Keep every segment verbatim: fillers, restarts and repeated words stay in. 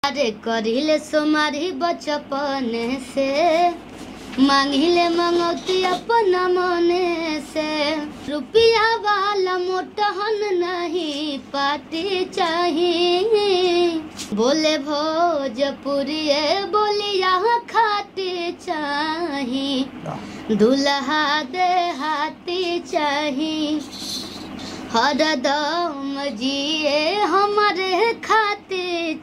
अरे करिले सोमारी बचपन से मांगिले मंगौती अपना मने से रुपया वाला मोटहन नहीं पार्टी चाहिए बोले भोजपुरी बोली यहाँ खाती चाहिए दूल्हा दे हाथी चाहिए हरदम जिए हमारे खाते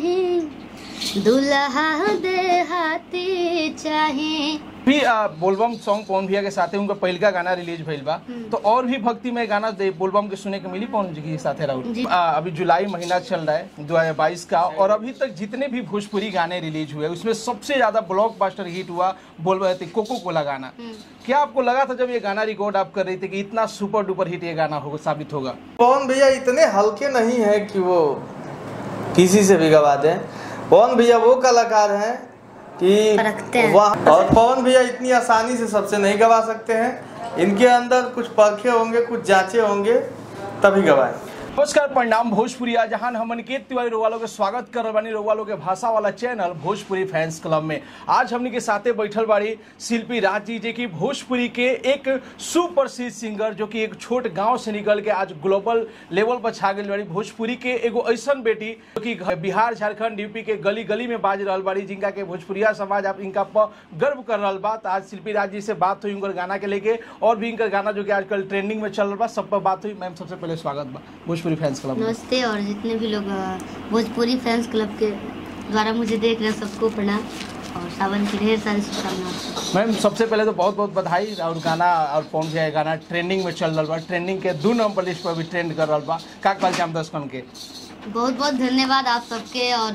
चाहिए दूल्हा दे हाथी चाहिए। भी बोलबम सॉन्ग पवन भैया के साथे उनका पहला गाना रिलीज भइल बा, तो और भी भक्ति में गाना बोलबम के सुने के मिली पवन जी के साथे राहुल। अभी जुलाई महीना चल रहा है दो हजार बाईस का, और अभी तक जितने भी भोजपुरी गाने रिलीज हुए उसमें सबसे ज्यादा ब्लॉकबस्टर हिट हुआ बोल रहे थे कोको कोला गाना। क्या आपको लगा था जब ये गाना रिकॉर्ड आप कर रही थी कि इतना सुपर डुपर हिट ये गाना होगा साबित होगा? पवन भैया इतने हल्के नहीं है कि वो किसी से भी गवा दें। पवन भैया वो कलाकार हैं कि वाह, और पवन भैया इतनी आसानी से सबसे नहीं गवा सकते हैं। इनके अंदर कुछ परखे होंगे, कुछ जांचे होंगे, तभी गवाए। नमस्कार, प्रणाम भोजपुरिया जहान हम अनिकेत तिवारी रोवालों के स्वागत कर रहे बानी रोवालों के भाषा वाला चैनल भोजपुरी फैंस क्लब में। आज हमने के साथे बैठल बाड़ी शिल्पी राज जी, जो कि भोजपुरी के एक सुप्रसिद्ध सिंगर, जो कि एक छोट गांव से निकल के आज ग्लोबल लेवल पर छा गई बाड़ी। भोजपुरी के एगो ऐसन बेटी जो कि बिहार झारखंड यूपी के गली गली में बाज रहा बाड़ी, जिनका के भोजपुरिया समाज आप इनका पर गर्व कर रहा बा। आज शिल्पी राज जी से बात हुई उनका गाना के लेके, और भी इनका गाना जो कि आजकल ट्रेंडिंग में चल रहा बा, सब पर बात हुई। मैम सबसे पहले स्वागत बा भोजपुरी फैंस क्लब। नमस्ते, और जितने भी लोग भोजपुरी फैंस क्लब के द्वारा मुझे देख रहे हैं सबको प्रणाम और सावन की ढेर सारी शुभकामनाएं। मैम सबसे पहले तो बहुत बहुत बधाई, और गाना और पहुंच जाए गाना ट्रेंडिंग में चल रहा बा, ट्रेंडिंग के दो नंबर लिस्ट पर भी ट्रेंड कर रहा बा। का कल जाम दर्शकन के बहुत बहुत धन्यवाद आप सबके, और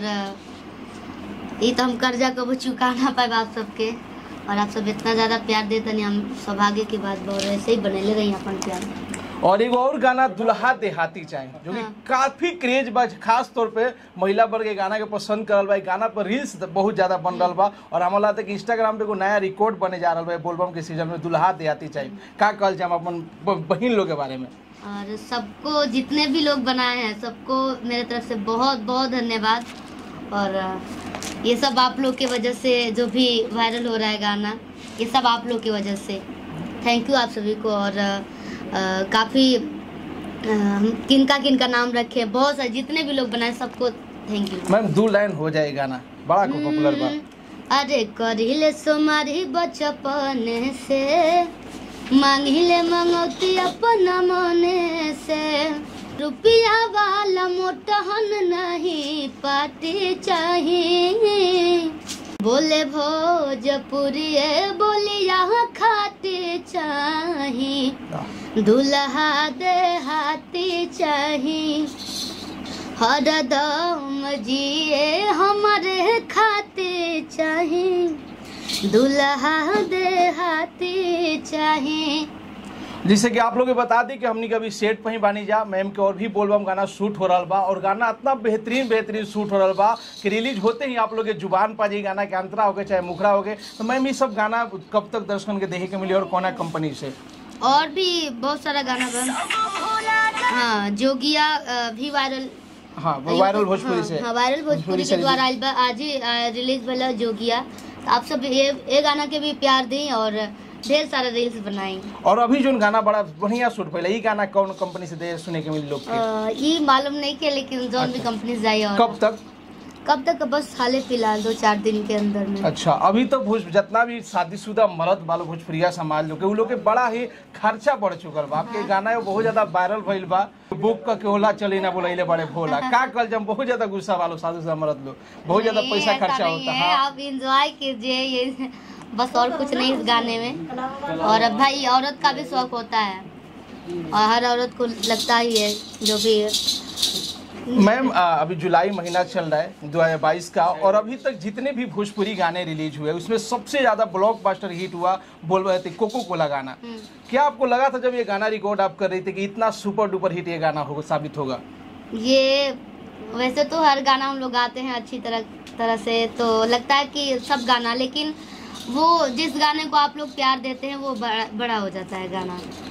ये तो हम कर्जा कबू चुका ना पाए आप सबके, और आप सब इतना ज़्यादा प्यार देते नहीं, हम सौभाग्य की बात बहुत ऐसे ही बने रही अपन प्यार। और एक और गाना दुल्हा देहाती चाहिए, जो कि हाँ। काफी क्रेज बा, खास तौर पे महिला वर्ग के गाना के पसंद करल बा। गाना पर रील्स बहुत ज्यादा बन रहा बा, और हमारा लगता है कि इंस्टाग्राम पे कोई नया रिकॉर्ड बने जा रहा है बोलबम के सीजन में दुल्हा देहाती चाहिए। का कल जाम अपन बहन लोग के बारे में? और सबको जितने भी लोग बनाए हैं सबको मेरे तरफ से बहुत बहुत धन्यवाद, और ये सब आप लोग की वजह से जो भी वायरल हो रहा है गाना, ये सब आप लोग की वजह से। थैंक यू आप सभी को, और Uh, काफ़ी uh, किनका किनका नाम रखे, बहुत सारे जितने भी लोग बनाए सबको थैंक यू। मैम दो लाइन हो जाए गाना, बड़ा को पॉपुलर बा। अरे करिले सोमारी बचपन से मांगिले मंगौती अपना मने से रुपया वाला मोटहन नहीं पार्टी चाहिए बोले भोजपुरी बोली यहाँ खाती चाहिए दूल्हा दे हाथी चाहिए हरदम जिए हमारे खाते चाहिए दूल्हा दे हाथी चाहिए। जिससे कि आप लोग बता दी कि हमने कभी सेट पर ही बानी जा मैम के, और भी बोलबम गाना शूट हो रहा बा, और गाना इतना बेहतरीन बेहतरीन शूट हो रहा बा कि रिलीज होते ही आप लोग के जुबान पर जी गाना के अंतरा हो गए चाहे मुखरा हो गए। तो मैम ये सब गाना कब तक दर्शकों के देखे के मिले और कौन कंपनी से? और भी बहुत सारा गाना बन, हाँ जोगिया भी वायरल, हाँ वायरल भोजपुरी से, हाँ वायरल भोजपुरी के द्वारा आज ही रिलीज भला जोगिया। आप सब ये ये गाना के भी प्यार दी और ढेर सारे रील्स बनाई। और अभी जो गाना बड़ा बढ़िया शूट पहले ये गाना कौन कंपनी से दे सुने के मिले लोग के? ये मालूम नहीं के, लेकिन जो भी कंपनी जाए। और कब तक कब तक बस हाल फिलहाल दो चार दिन के अंदर में। अच्छा, अभी तो भोज जितना भी शादीशुदा मर्द वालों भोजपुरिया समाज लोग के, उन लोग के बड़ा ही खर्चा बढ़ चुकल बा। आपके हाँ। गाना बहुत ज्यादा वायरल भइल बा, बुक का के होला चले ना बोले बड़े भोला का कल जब बहुत ज्यादा गुस्सा वालों शादीशुदा मर्द लोग, बहुत ज्यादा पैसा खर्चा होता है। आप एंजॉय कीजिए ये बस, और कुछ नहीं इस गाने में। और अब भाई औरत का भी शौक होता है, और हर औरत को लगता ही है जो भी। मैम अभी जुलाई महीना चल रहा है दो हजार बाईस का, और अभी तक जितने भी भोजपुरी गाने रिलीज हुए उसमें सबसे ज्यादा ब्लॉकबस्टर हिट हुआ बोल रहे थे कोको कोला गाना। क्या आपको लगा था जब ये गाना रिकॉर्ड आप कर रही थी कि इतना सुपर डुपर हिट ये गाना होगा साबित होगा? ये वैसे तो हर गाना हम लोग गाते हैं अच्छी तरह तरह से, तो लगता है कि सब गाना, लेकिन वो जिस गाने को आप लोग प्यार देते हैं वो बड़ा, बड़ा हो जाता है गाना।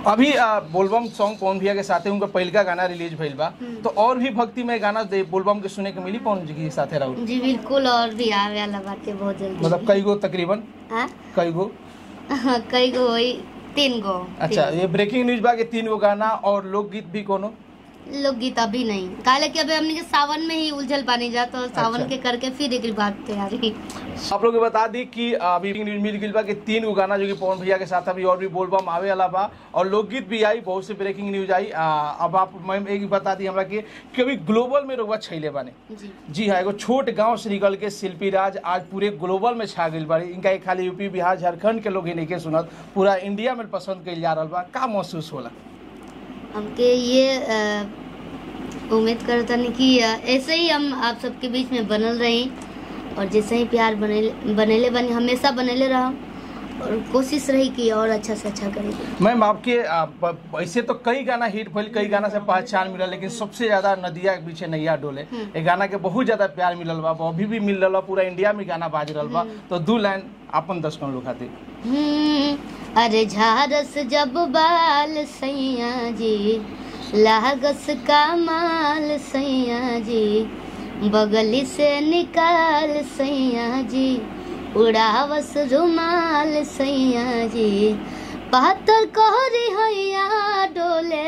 अभी आ, बोलबम सॉन्ग पवन भैया के साथे उनका पहलका गाना रिलीज भइल बा, तो और भी भक्ति में गाना दे बोलबम के सुने के मिली पवन जी के साथे रहू? जी बिल्कुल, और भी आवे वाला बातें बहुत जल्दी। मतलब कई गो तकरीबन? हाँ कई गो? कई गो वही तीन गो। अच्छा, ये ब्रेकिंग न्यूज बा के तीन गो गाना और लोकगीत भी कोनो? लोकगीत अभी नहीं, काले कि अभी हमने के सावन में ही उलझल पानी जा, तो सावन अच्छा। के करके फिर एक बात तैयारी। आप लोग बता दी कि अभी न्यूज मिल गई बा कि तीन गो गाना जो कि पवन भैया के साथ अभी और भी बोलबम आवे वाला बा और लोकगीत भी आई, बहुत से ब्रेकिंग न्यूज आई। आ, अब आप मैम एक बता दी हमरा कि कभी ग्लोबल में रुआ छैले बाने। जी जी हाँ, एगो छोट गांव से निकल के शिल्पी राज आज पूरे ग्लोबल में छा गई बाड़ी। इनका एक खाली यूपी बिहार झारखंड के लोग ही नहीं के सुनत, पूरा इंडिया में पसंद कइल जा रहा बा। का महसूस होला? हमके ये आ, उम्मीद करता नहीं कि ऐसे ही हम आप सबके बीच में बनल रही और जैसे ही प्यार बनेले बनेले बने हमेशा बनेले रहा और कोशिश रही कि और अच्छा से अच्छा करेंगे। मैम आपके ऐसे तो कई गाना हिट भइल, कई गाना से पहचान मिलल, लेकिन सबसे ज्यादा नदिया के पीछे नैया डोले ये गाना के बहुत ज्यादा प्यार मिलल बा, अभी भी मिल रहा, पूरा इंडिया में गाना बाज रहा बा। तो दो लाइन अपन दर्शकों लोग खातिर। अरे झारस जब बाल सैया जी, लागस का माल सैया जी, बगली से निकाल सैया जी, उड़ावस रुमाल सैया जी, पातर कहरी हैया डोले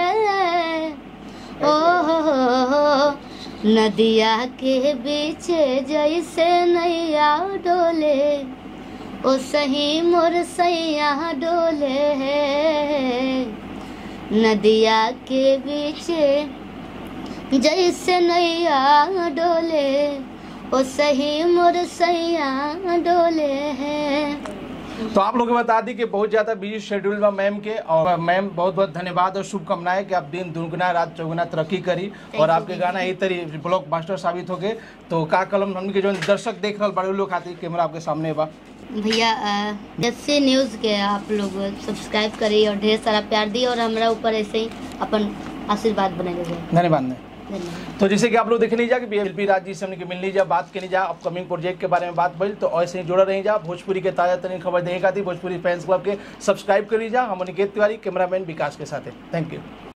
ओ हो, नदिया के बीच जैसे नैया डोले ओ सही मोर सैया डोले है, नदिया के बीच जैसे नैया डोले ओ सही मोर सैया डोले है। तो आप लोग बता दी कि बहुत ज्यादा बिजी शेड्यूल बा मैम के, और मैम बहुत बहुत धन्यवाद और शुभकामनाएं कि आप दिन दुगुना रात चौगुना तरक्की करी और आपके गाना यही तरी ब्लॉकबस्टर साबित हो गए। तो का कलम हमके जो दर्शक देख रहे बड़े लोग खातिर कैमरा आपके सामने बा। भैया जैसे न्यूज़ के आप लोग सब्सक्राइब करिए और ढेर सारा प्यार दिए और हमारा ऊपर ऐसे ही अपन आशीर्वाद बने रहे। धन्यवाद। तो जैसे कि आप लोग देखने जा कि शिल्पी राज जी से हमने मिलनी जा, बात करनी जा, अपकमिंग प्रोजेक्ट के बारे में बात भइल, तो ऐसे ही जुड़ा रही जा। भोजपुरी के ताजा तरीन खबर देने का थी, भोजपुरी फैंस क्लब के सब्सक्राइब करी जा। हम अनिकेत तिवारी, कैमरामैन विकास के साथ। Thank you.